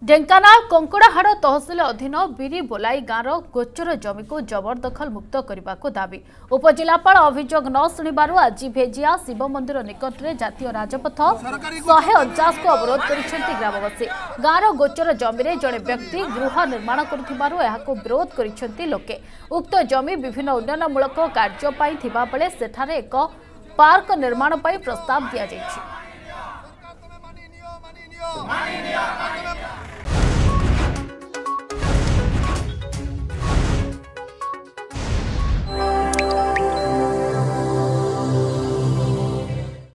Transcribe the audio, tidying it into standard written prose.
ढेंकानाल कंकड़ाहाड़ तहसिल अधीन बिरिबोलाई गाँव गोचर जमी को जबरदखल मुक्त करने को दाबी। उपजिलापाल अभियोग न शुणु आज भेजिया शिव मंदिर निकट में जातीय राजपथ 149 को अवरोध कर ग्रामवासी। गाँव गोचर जमी जड़े व्यक्ति गृह निर्माण कर विरोध कर लोके। उक्त जमी विभिन्न उन्नयनमूलक कार्य सेठारे एक पार्क निर्माण प्रस्ताव दि जाइछि।